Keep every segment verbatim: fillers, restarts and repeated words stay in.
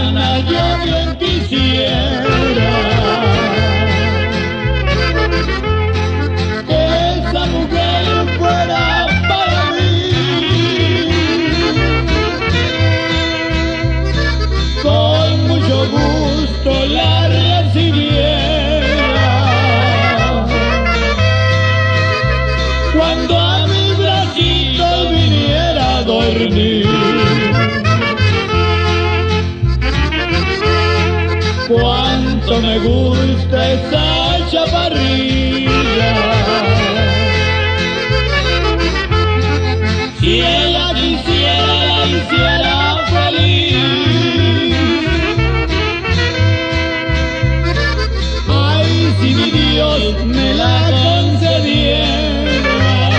mañana yo bien quisiera que esa mujer fuera para mí. Con mucho gusto la recibiera cuando a mi bracito viniera a dormir. Cuánto me gusta esa chaparrilla, si ella quisiera la hiciera feliz. Ay, si mi Dios me la concediera,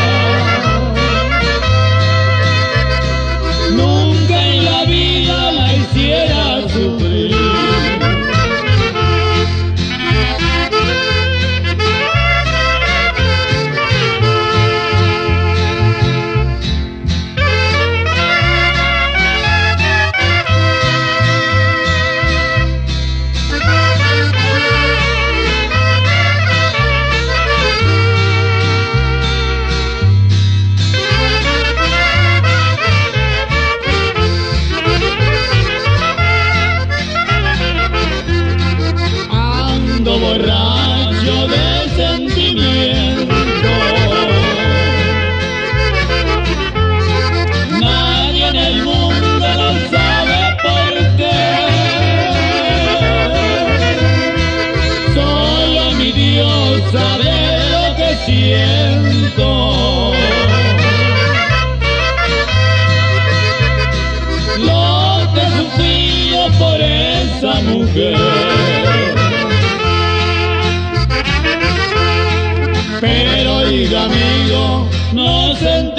nunca en la vida la hiciera sufrir. Borracho de sentimiento, nadie en el mundo lo sabe por qué, solo mi Dios sabe lo que siento, lo que he sufrido por esa mujer. Pero oiga amigo, no se